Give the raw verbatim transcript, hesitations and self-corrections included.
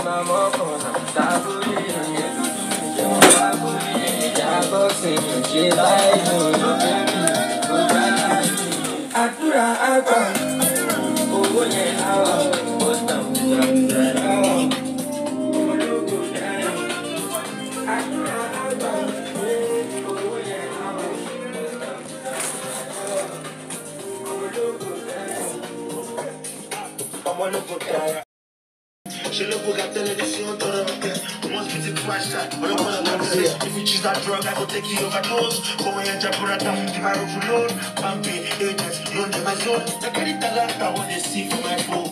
She look at television, once you take my shot, if you choose that drug, I go take you overdose. Go and jump for a time, give my rope alone. Bumpy, agents, don't get my zone. I can't eat a lot, I want to see for my phone.